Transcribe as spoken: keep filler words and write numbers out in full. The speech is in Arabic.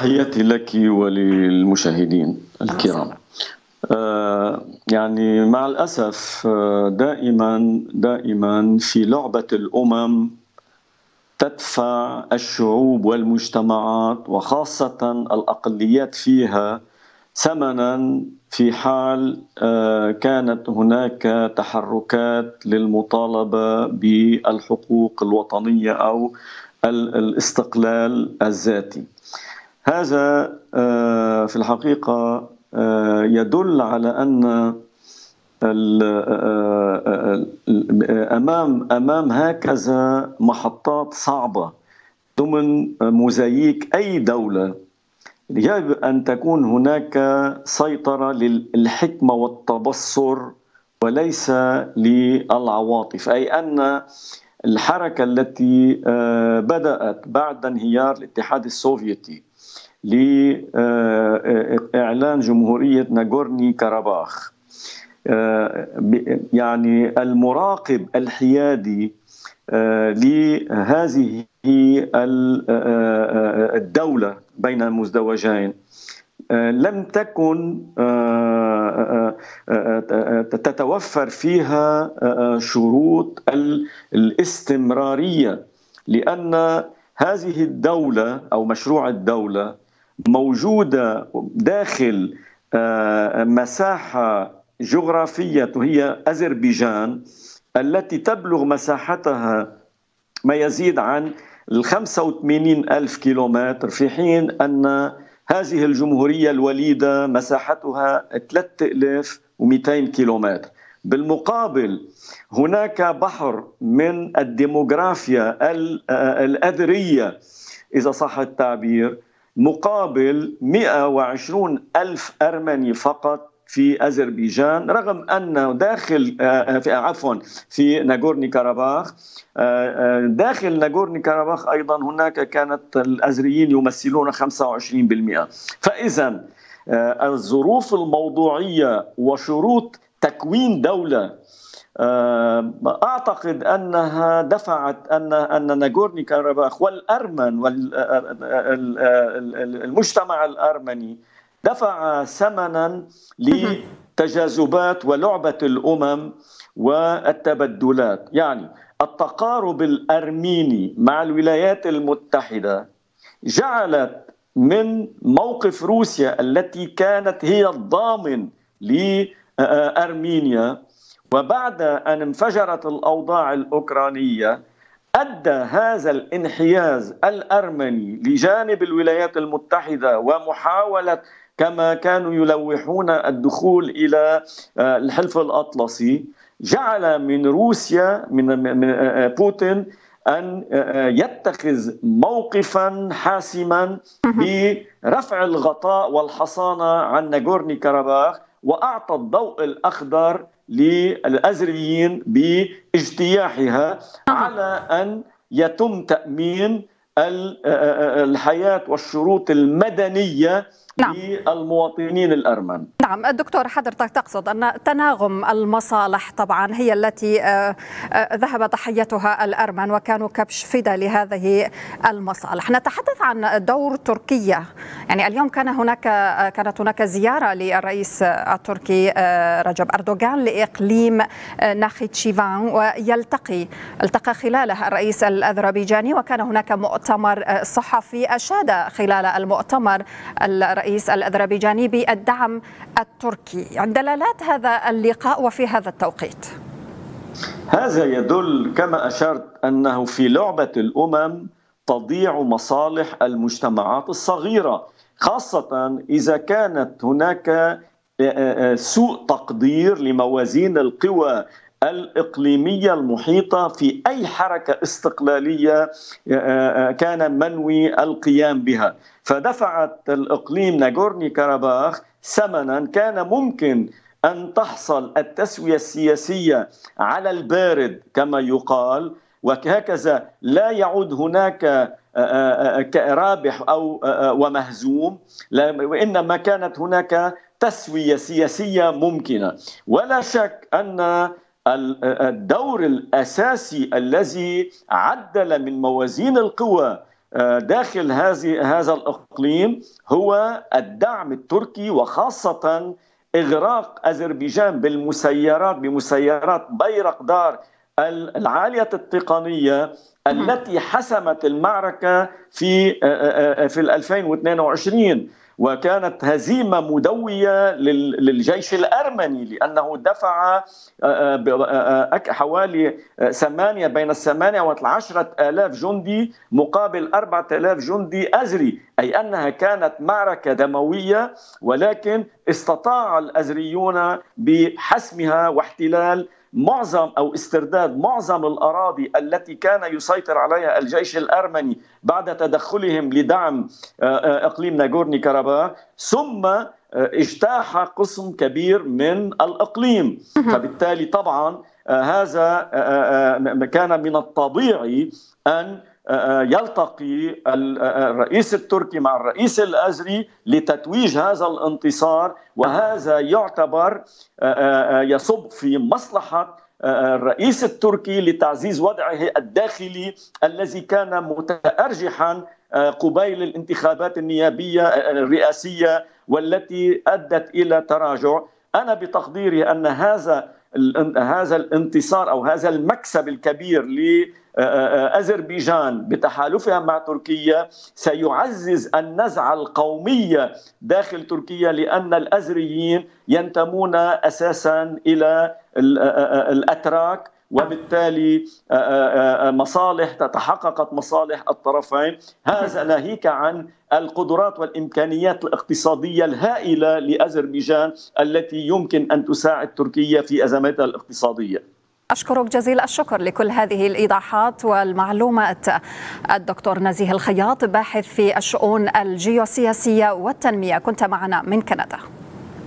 تحياتي لك وللمشاهدين الكرام. آه يعني مع الأسف آه دائما دائما في لعبة الأمم تدفع الشعوب والمجتمعات وخاصة الأقليات فيها ثمنا في حال آه كانت هناك تحركات للمطالبة بالحقوق الوطنية أو الاستقلال الذاتي. هذا في الحقيقة يدل على أن أمام أمام هكذا محطات صعبة ضمن موزاييك أي دولة يجب أن تكون هناك سيطرة للحكمة والتبصر وليس للعواطف، أي أن الحركة التي بدأت بعد انهيار الاتحاد السوفيتي لإعلان جمهورية ناغورني كاراباخ، يعني المراقب الحيادي لهذه الدولة بين المزدوجين لم تكن تتوفر فيها شروط الاستمرارية، لأن هذه الدولة أو مشروع الدولة موجودة داخل مساحة جغرافية هي أذربيجان التي تبلغ مساحتها ما يزيد عن الخمسة وثمانين ألف كيلومتر، في حين أن هذه الجمهورية الوليدة مساحتها ثلاثة آلاف ومئتين كيلومتر. بالمقابل هناك بحر من الديموغرافيا الأذرية إذا صح التعبير مقابل مئة وعشرين ألف أرمني فقط في أذربيجان، رغم أن داخل في عفوا في ناغورني كاراباخ داخل ناغورني كاراباخ أيضا هناك كانت الأذريين يمثلون خمسة وعشرين بالمئة. فإذا الظروف الموضوعية وشروط تكوين دولة أعتقد أنها دفعت أن أن ناغورني كاراباخ والأرمن والمجتمع الأرمني دفع ثمنا لتجاذبات ولعبة الأمم والتبدلات. يعني التقارب الأرميني مع الولايات المتحدة جعلت من موقف روسيا التي كانت هي الضامن لأرمينيا، وبعد أن انفجرت الأوضاع الأوكرانية أدى هذا الانحياز الأرمني لجانب الولايات المتحدة ومحاولة كما كانوا يلوحون الدخول إلى الحلف الأطلسي، جعل من روسيا من بوتين أن يتخذ موقفا حاسما برفع الغطاء والحصانة عن ناغورني كاراباخ، وأعطى الضوء الأخضر للأذريين باجتياحها على أن يتم تأمين الحياة والشروط المدنية نعم. للمواطنين الأرمن. نعم دكتور، حضرتك تقصد أن تناغم المصالح طبعا هي التي ذهب ضحيتها الأرمن وكانوا كبش فدا لهذه المصالح. نتحدث عن دور تركيا، يعني اليوم كان هناك كانت هناك زيارة للرئيس التركي رجب أردوغان لإقليم ناخيتشيفان، ويلتقي التقى خلاله الرئيس الأذربيجاني، وكان هناك مؤتمر صحفي أشاد خلال المؤتمر الرئيس الأذربيجاني بالدعم التركي. دلالات هذا اللقاء وفي هذا التوقيت؟ هذا يدل كما أشرت أنه في لعبة الأمم تضيع مصالح المجتمعات الصغيرة، خاصة إذا كانت هناك سوء تقدير لموازين القوى الإقليمية المحيطة في أي حركة استقلالية كان منوي القيام بها. فدفعت الإقليم ناغورني كاراباخ ثمنا كان ممكن أن تحصل التسوية السياسية على البارد كما يقال، وهكذا لا يعود هناك رابح أو ومهزوم، وإنما كانت هناك تسوية سياسية ممكنة. ولا شك أن الدور الأساسي الذي عدل من موازين القوى داخل هذه هذا الإقليم هو الدعم التركي، وخاصة إغراق أذربيجان بالمسيرات بمسيرات بيرقدار العالية التقنية التي حسمت المعركة في في ألفين واثنين وعشرين، وكانت هزيمة مدوية للجيش الأرمني لأنه دفع حوالي ثمانية بين الثمانية والعشرة آلاف جندي مقابل أربعة آلاف جندي أزري، أي أنها كانت معركة دموية، ولكن استطاع الأزريون بحسمها واحتلال معظم أو استرداد معظم الأراضي التي كان يسيطر عليها الجيش الأرمني بعد تدخلهم لدعم إقليم ناغورني كاراباخ، ثم اجتاح قسم كبير من الإقليم. فبالتالي طبعا هذا كان من الطبيعي أن يلتقي الرئيس التركي مع الرئيس الأزري لتتويج هذا الانتصار، وهذا يعتبر يصب في مصلحة الرئيس التركي لتعزيز وضعه الداخلي الذي كان متأرجحا قبيل الانتخابات النيابية الرئاسية والتي أدت إلى تراجع. أنا بتقديري أن هذا هذا الانتصار أو هذا المكسب الكبير لأذربيجان بتحالفها مع تركيا سيعزز النزعة القومية داخل تركيا، لأن الأزريين ينتمون أساسا إلى الأتراك، وبالتالي مصالح تتحققت مصالح الطرفين. هذا ناهيك عن القدرات والإمكانيات الاقتصادية الهائلة لأذربيجان التي يمكن أن تساعد تركيا في أزمتها الاقتصادية. أشكرك جزيل الشكر لكل هذه الإيضاحات والمعلومات. الدكتور نزيه الخياط، باحث في الشؤون الجيوسياسية والتنمية، كنت معنا من كندا.